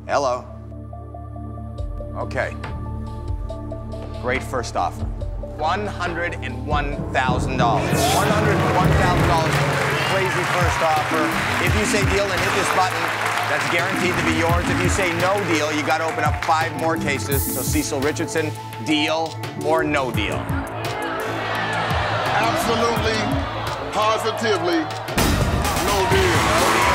Hello. Okay. Great first offer. $101,000. $101,000. Crazy first offer. If you say deal and hit this button, that's guaranteed to be yours. If you say no deal, you got to open up 5 more cases. So Cecil Richardson, deal or no deal? Absolutely, positively, no deal. No deal.